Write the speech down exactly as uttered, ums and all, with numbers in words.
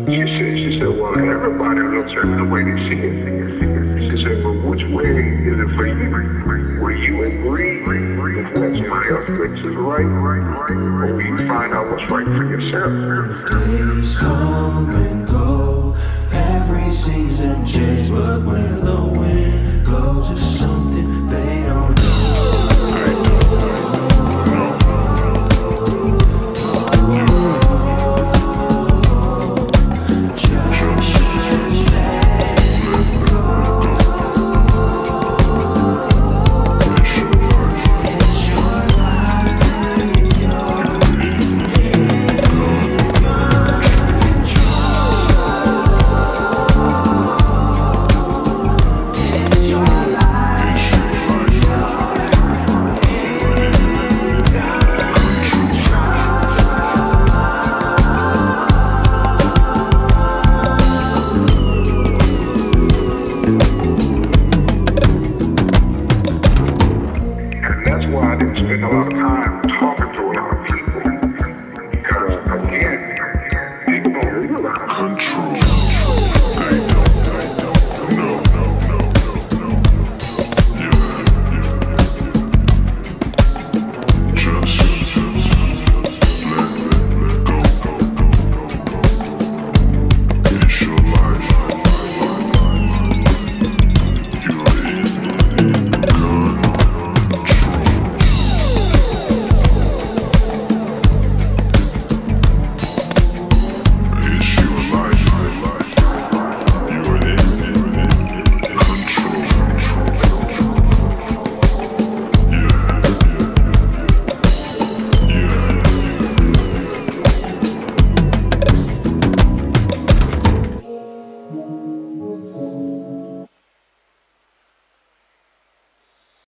She said, she said, well, everybody looks at it the way they see it. She said, but which way is it for you? Will you agree with what somebody else thinks is right, or will you find out what's right for yourself?